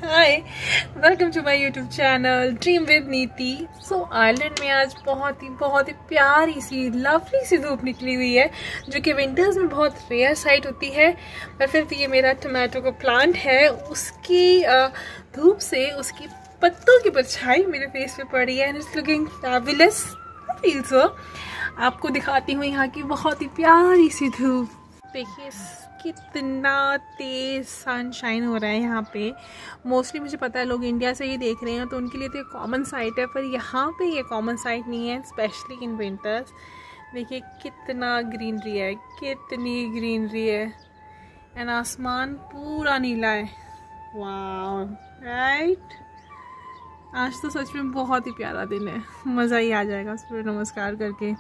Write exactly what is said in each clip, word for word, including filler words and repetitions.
Hi, welcome to my YouTube channel dream with Niti. So Ireland में आज बहुत ही बहुत ही प्यारी सी लवली सी धूप निकली हुई है, जो कि विंटर्स में बहुत रेयर साइट होती है। पर फिर भी ये मेरा टमाटो का प्लांट है, उसकी धूप से उसकी पत्तों की परछाई मेरे फेस पे पड़ी है and it's looking fabulous. I feel so. आपको दिखाती हूँ यहाँ की बहुत ही प्यारी सी धूप। देखिए कितना तेज सनशाइन हो रहा है यहाँ पे। मोस्टली मुझे पता है लोग इंडिया से ही देख रहे हैं तो उनके लिए तो ये कॉमन साइट है, पर यहाँ पे ये कॉमन साइट नहीं है, स्पेशली इन विंटर्स। देखिए कितना ग्रीनरी है, कितनी ग्रीनरी है एंड आसमान पूरा नीला है। वाह राइट। आज तो सच में बहुत ही प्यारा दिन है, मज़ा ही आ जाएगा सूर्य नमस्कार करके।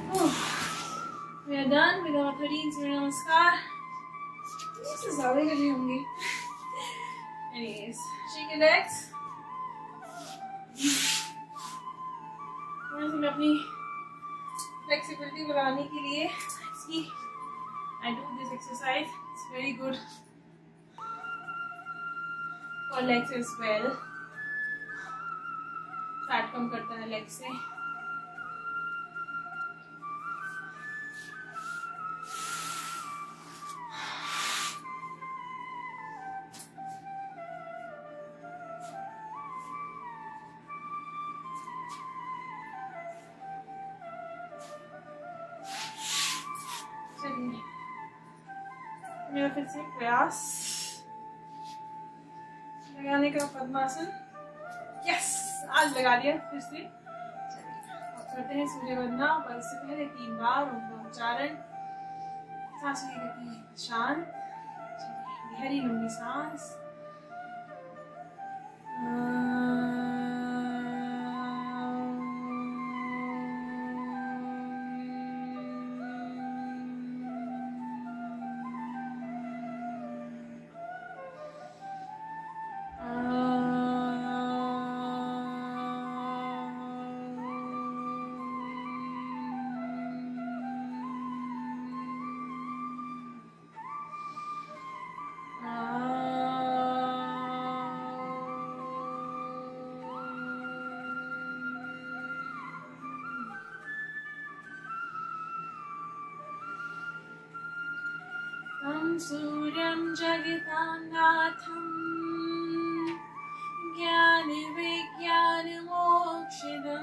We are done with our thirteen सूर्य नमस्कार. इससे ज़्यादा कर रही होंगी. Anyways, shake your legs. और मैं अपनी flexibility बढ़ाने के लिए इसकी I do this exercise. It's very good for legs as well. Fat कम करता है legs से. मेरा फिर से प्रयास लगाने का पद्मासन. यस, आज लगा दिया फिर से. अब करते हैं सूर्य वंदना. पर इससे पहले तीन बार ओम का उच्चारण. सांसों की गति शांत. गहरी लंबी सांस. सूर्यं जगतानाथं ज्ञानविज्ञानमोक्षदं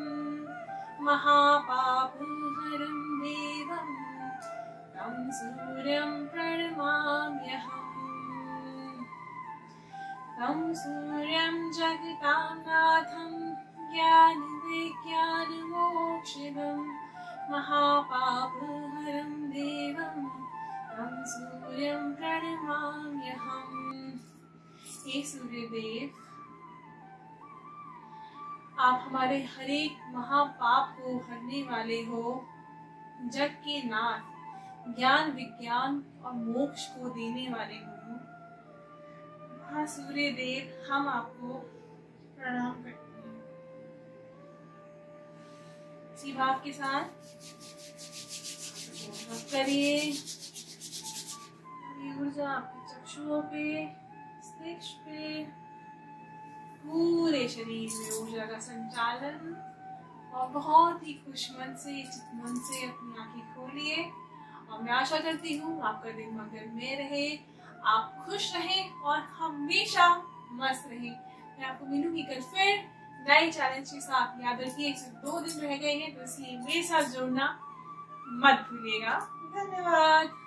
महापापहरं देवं तं सूर्यं प्रणमाम्यहम्. तं सूर्यं जगतानाथं ज्ञानविज्ञानमोक्षदं महापापहरं देवं तं सूर्यं प्रणमाम्यहम्. हे सूर्यदेव, आप हमारे हर एक महापाप को हरने वाले हो. जग के नाथ, ज्ञान विज्ञान और मोक्ष को देने वाले हो. हाँ सूर्यदेव, हम आपको प्रणाम करते हैं. इसी भाव के साथ करिए. ऊर्जा आपके चक्षुओं पे, मस्तिष्क पे, पूरे शरीर में ऊर्जा का संचालन. और बहुत ही खुश मन से, चित मन से अपनी आंखें खोलिए. और मैं आशा करती हूँ आपका दिन मगन में रहे, आप खुश रहें और हमेशा मस्त रहें. मैं आपको मिलूंगी कल फिर नए चैलेंज के साथ. याद रखिए सिर्फ दो दिन रह गए हैं, तो इसलिए मेरे साथ जुड़ना मत भूलिएगा. धन्यवाद.